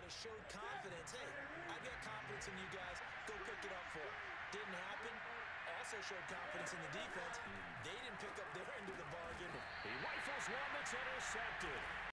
of showed confidence. Hey, I've got confidence in you guys. Go pick it up for them. Didn't happen. Also showed confidence in the defense. They didn't pick up their end of the bargain. He rifles one that's intercepted.